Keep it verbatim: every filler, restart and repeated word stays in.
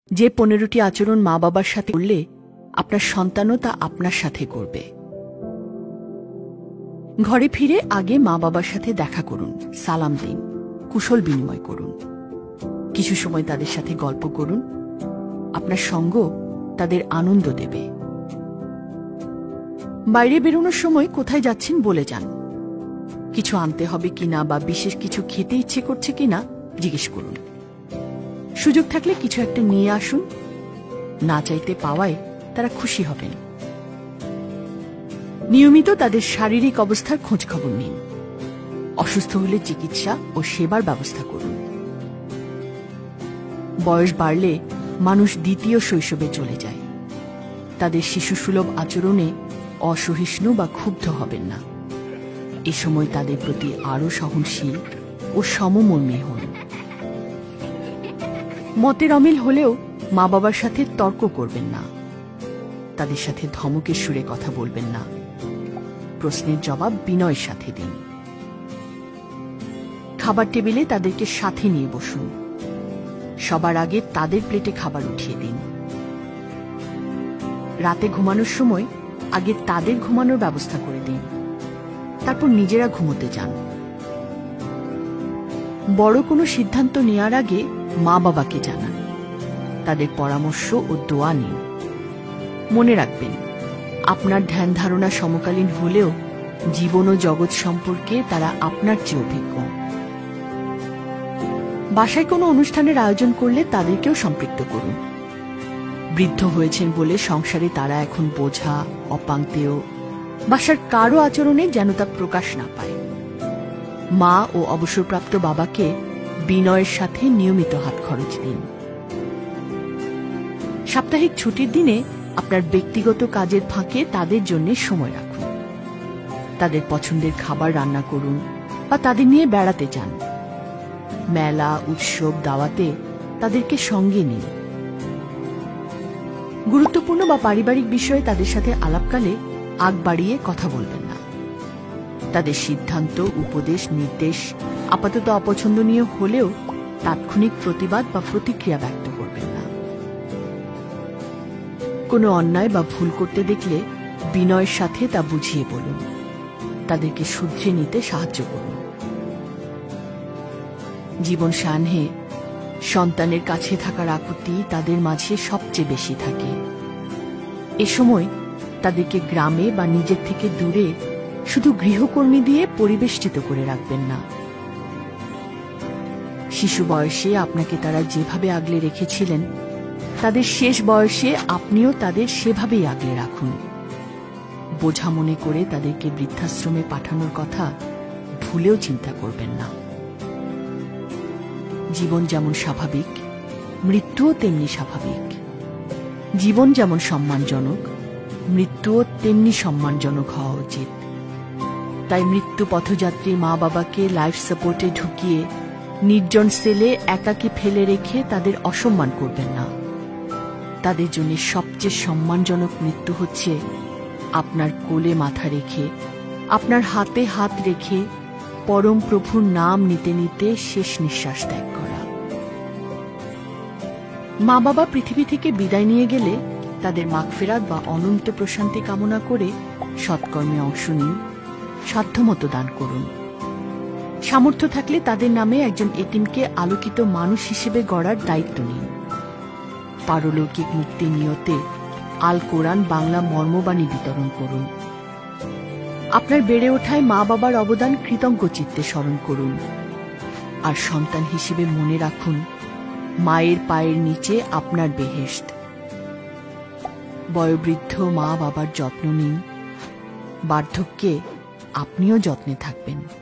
যে পনেরোটি আচরণ মা বাবার সাথে করলে আপনার সন্তানও তা আপনার সাথে করবে। ঘরে ফিরে আগে মা বাবার সাথে দেখা করুন, সালাম দিন, কুশল বিনিময় করুন, কিছু সময় তাদের সাথে গল্প করুন। আপনার সঙ্গ তাদের আনন্দ দেবে। বাইরে বেরোনোর সময় কোথায় যাচ্ছেন বলে যান। কিছু আনতে হবে কিনা বা বিশেষ কিছু খেতে ইচ্ছে করছে কিনা জিজ্ঞেস করুন। সুযোগ থাকলে কিছু একটা নিয়ে আসুন। না চাইতে পাওয়ায় তারা খুশি হবেন। নিয়মিত তাদের শারীরিক অবস্থার খোঁজ খবর নিন। অসুস্থ হলে চিকিৎসা ও সেবার ব্যবস্থা করুন। বয়স বাড়লে মানুষ দ্বিতীয় শৈশবে চলে যায়। তাদের শিশুসুলভ আচরণে অসহিষ্ণু বা ক্ষুব্ধ হবেন না। এ সময় তাদের প্রতি আরও সহনশীল ও সমমর্মী হন। মতের অমিল হলেও মা বাবার সাথে তর্ক করবেন না। তাদের সাথে ধমকের সুরে কথা বলবেন না। প্রশ্নের জবাব বিনয়ের সাথে দিন। খাবার টেবিলে তাদেরকে সাথে নিয়ে বসুন। সবার আগে তাদের প্লেটে খাবার উঠিয়ে দিন। রাতে ঘুমানোর সময় আগে তাদের ঘুমানোর ব্যবস্থা করে দিন, তারপর নিজেরা ঘুমোতে যান। বড় কোনো সিদ্ধান্ত নেওয়ার আগে মা বাবাকে জানান। তাদের পরামর্শ ও দোয়া নিন। মনে রাখবেন, আপনার ধ্যান ধারণা সমকালীন হলেও জীবন ও জগৎ সম্পর্কে তারা আপনার চেয়ে অভিজ্ঞ। বাসায় কোনো অনুষ্ঠানের আয়োজন করলে তাদেরকেও সম্পৃক্ত করুন। বৃদ্ধ হয়েছেন বলে সংসারে তারা এখন বোঝা, অপাংতেয়, বাসার কারো আচরণে যেন তা প্রকাশ না পায়। মা ও অবসরপ্রাপ্ত বাবাকে বিনয়ের সাথে নিয়মিত হাত খরচ দিন। সাপ্তাহিক ছুটির দিনে আপনার ব্যক্তিগত কাজের ফাঁকে তাদের জন্য সময় রাখুন। তাদের পছন্দের খাবার রান্না করুন বা তাদের নিয়ে বেড়াতে যান। মেলা, উৎসব, দাওয়াতে তাদেরকে সঙ্গে নিন। গুরুত্বপূর্ণ বা পারিবারিক বিষয়ে তাদের সাথে আলাপকালে আগ বাড়িয়ে কথা বলবেন না। তাদের সিদ্ধান্ত, উপদেশ, নির্দেশ আপাতত অপছন্দনীয় হলেও তাৎক্ষণিক প্রতিবাদ বা প্রতিক্রিয়া ব্যক্ত করবেন না। কোনো অন্যায় বা ভুল করতে দেখলে বিনয়ের সাথে তা বুঝিয়ে বলুন। তাদেরকে শুধরে নিতে সাহায্য করুন। জীবন সান্হে সন্তানের কাছে থাকার আকুতি তাদের মাঝে সবচেয়ে বেশি থাকে। এ সময় তাদেরকে গ্রামে বা নিজের থেকে দূরে শুধু গৃহকর্মী দিয়ে পরিবেষ্টিত করে রাখবেন না। শিশু বয়সে আপনাকে তারা যেভাবে আগলে রেখেছিলেন, তাদের শেষ বয়সে আপনিও তাদের সেভাবেই আগলে রাখুন। বোঝা মনে করে তাদেরকে বৃদ্ধাশ্রমে পাঠানোর কথা ভুলেও চিন্তা করবেন না। জীবন যেমন স্বাভাবিক, মৃত্যুও তেমনি স্বাভাবিক। জীবন যেমন সম্মানজনক, মৃত্যুও তেমনি সম্মানজনক হওয়া উচিত। তাই মৃত্যু পথযাত্রী মা বাবাকে লাইফ সাপোর্টে ঢুকিয়ে নির্জন সেলে একাকী ফেলে রেখে তাদের অসম্মান করবেন না। তাদের জন্য সবচেয়ে সম্মানজনক মৃত্যু হচ্ছে আপনার কোলে মাথা রেখে, আপনার হাতে হাত রেখে পরম প্রভুর নাম নিতে নিতে শেষ নিঃশ্বাস ত্যাগ করা। মা বাবা পৃথিবী থেকে বিদায় নিয়ে গেলে তাদের মাগফিরাত বা অনন্ত প্রশান্তি কামনা করে সৎকর্মে অংশ নিন, সাধ্যমতো দান করুন। সামর্থ্য থাকলে তাদের নামে একজন এতিমকে আলোকিত মানুষ হিসেবে গড়ার দায়িত্ব নিন। পারলৌকিক মুক্তি নিয়তে আল কোরআন বাংলা মর্মবাণী বিতরণ করুন। আপনার বেড়ে ওঠায় মা বাবার অবদান কৃতজ্ঞ চিত্তে স্মরণ করুন। আর সন্তান হিসেবে মনে রাখুন, মায়ের পায়ের নিচে আপনার বেহেশত। বয়োবৃদ্ধ মা বাবার যত্ন নিন। বার্ধক্যে আপনিও যত্নে থাকবেন।